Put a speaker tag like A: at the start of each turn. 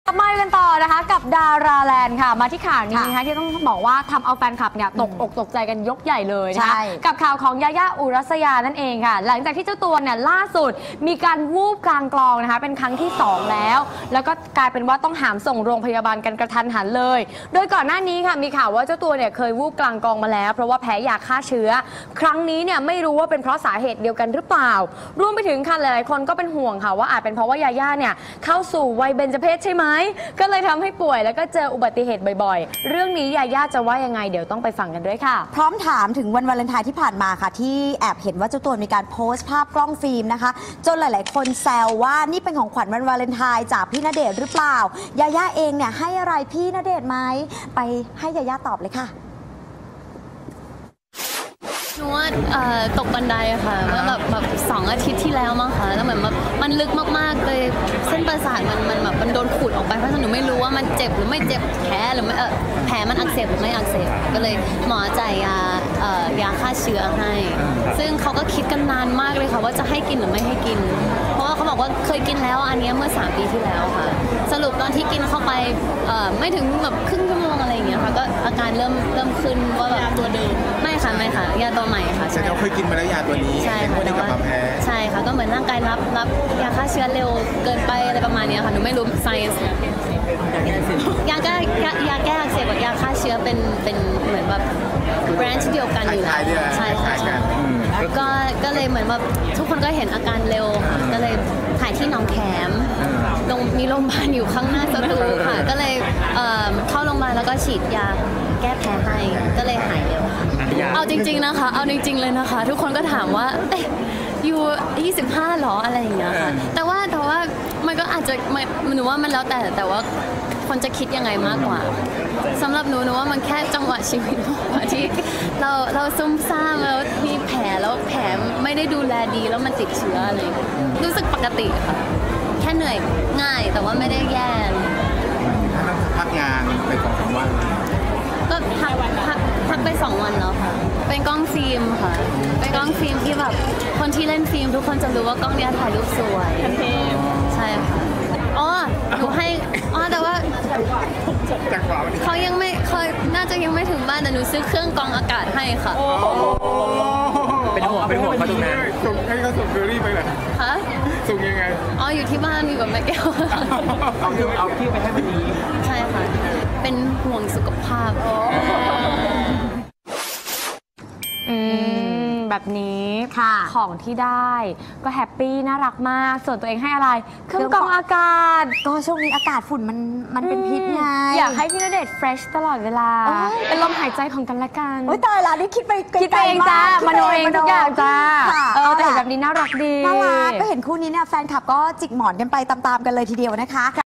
A: มากันต่อนะคะกับดาราแลนด์ค่ะมาที่ข่าวนี้นะคะที่ต้องบอกว่าทำเอาแฟนคลับเนี่ยตกอกตกใจกันยกใหญ่เลยนะคะกับข่าวของยาย่าอุรัสยานั่นเองค่ะหลังจากที่เจ้าตัวเนี่ยล่าสุดมีการวูบกลางกลองนะคะเป็นครั้งที่2แล้วก็กลายเป็นว่าต้องหามส่งโรงพยาบาลกันกระทันหันเลยโดยก่อนหน้านี้ค่ะมีข่าวว่าเจ้าตัวเนี่ยเคยวูบกลางกลองมาแล้วเพราะว่าแพ้ยาฆ่าเชื้อครั้งนี้เนี่ยไม่รู้ว่าเป็นเพราะสาเหตุเดียวกันหรือเปล่ารวมไปถึงค่ะหลายๆคนก็เป็นห่วงค่ะว่าอาจเป็นเพราะว่ายาย่าเนี่ยเข้าสู่วัยเบญจเพสใช่ไหมก็เลยทำให้ป่วยแล้วก็เจออุบัติเหตุบ่อยๆเรื่องนี้ยาย่าจะว่ายังไงเดี๋ยวต้องไปฟังกันด้วยค่ะ
B: พร้อมถามถึงวันวาเลนไทน์ที่ผ่านมาค่ะที่แอบเห็นว่าเจ้าตัวมีการโพสต์ภาพกล้องฟิล์มนะคะจนหลายๆคนแซวว่านี่เป็นของขวัญวันวาเลนไทน์จากพี่ณเดชน์หรือเปล่ายาย่าเองเนี่ยให้อะไรพี่ณเดชน์ไหมไปให้ยาย่าตอบเลยค่ะ
C: หนูว่าตกบันไดอะค่ะว่าแบบ2 อาทิตย์ที่แล้วมั้งค่ะแล้วเหมือนแบบมันลึกมากๆเลยเส้นประสาทมันโดนขูดออกไปเพราะฉะนั้นหนูไม่รู้ว่ามันเจ็บหรือไม่เจ็บแผลหรือไม่แผลมันอักเสบหรือไม่อักเสบก็เลยหมอจ่ายยาฆ่าเชื้อให้ซึ่งเขาก็คิดกันนานมากเลยค่ะว่าจะให้กินหรือไม่ให้กินเพราะว่าเขาบอกว่าเคยกินแล้วอันนี้เมื่อ3 ปีที่แล้วค่ะสรุปตอนที่กินเข้าไปไม่ถึงแบบครึ่งชั่วโมงอะไรอย่างเงี้ยค่ะก็อาการเริ่มขึ้นว่าแบบตัวเดิมไม่ค่ะยาตัวใหม่ค่ะ
D: ใช่เราเคยกินมาแล้วยาตัวนี้
C: ใช่ค่ะแต่ว่าใช่ค่ะก็เหมือนร่างกายรับยาฆ่าเชื้อเร็วเกินไปอะไรประมาณนี้ค่ะหนูไม่รู้ science ยาแก้อักเสบกับยาฆ่าเชื้อเป็นเหมือนแบบแบรนด์เดียวกันอยู่แล้วใช่ค่ะก็เลยเหมือนแบบทุกคนก็เห็นอาการเร็วก็เลยถ่ายที่หนองแขมมีโรงพยาบาลอยู่ข้างหน้าสตูค่ะก็เลยเข้าโรงพยาบาลแล้วก็ฉีดยาแก้แพ้ให้ก็เลยหายเร็วเอาจริงๆนะคะเอาจริงๆเลยนะคะทุกคนก็ถามว่าอยู่25หรออะไรอย่างเงี้ยค่ะแต่ว่ามันก็อาจจะหนูว่ามันแล้วแต่ว่าคนจะคิดยังไงมากกว่าสำหรับหนูว่ามันแค่จังหวะชีวิตที่เราซุ่มซ่ามแล้วมีแผลแล้วแผลไม่ได้ดูแลดีแล้วมันติดเชื้ออะไรรู้สึกปกติค่ะแค่เหนื่อยง่ายแต่ว่าไม่ได้แย่
D: พักงานไป2-3 วัน
C: ก็พักไป2 วันแล้วค่ะเป็นกล้องฟิล์มค่ะเป็นกล้องฟิล์มที่แบบคนที่เล่นฟิล์มทุกคนจะรู้ว่ากล้องนี้ถ่ายรูปสวยใช่ค่ะหนูให้แต่ว่าเขายังไม่น่าจะยังไม่ถึงบ้านแต่หนูซื้อเครื่องกรองอากาศให้ค่ะ
D: เป็นห่วงเขาตรงนั้นส่งให้เขาส่งเคอรี่ไปเลย
C: ฮะ
D: ส่งยังไง
C: อยู่ที่บ้านอยู่กับแม่แก้ว
D: เอาที่ไปให้วันนี้
C: ใช่ค่ะเป็นห่วงสุขภาพ
A: แบบนี้ของที่ได้ก็แฮปปี้น่ารักมากส่วนตัวเองให้อะไรเครื่องกรองอากาศ
B: ก็ช่วงนี้อากาศฝุ่นมันเป็นพิษไง
A: อยากให้พี่ณเดชน์เฟรชตลอดเวลาเป็นลมหายใจของกันและกัน
B: ตายละนี่คิดไป
A: เองจ้ามโนเองทุกอย่างจ้าแต่แบบนี้น่ารักดี
B: น่ารักก็เห็นคู่นี้เนี่ยแฟนคลับก็จิกหมอนกันไปตามๆกันเลยทีเดียวนะคะ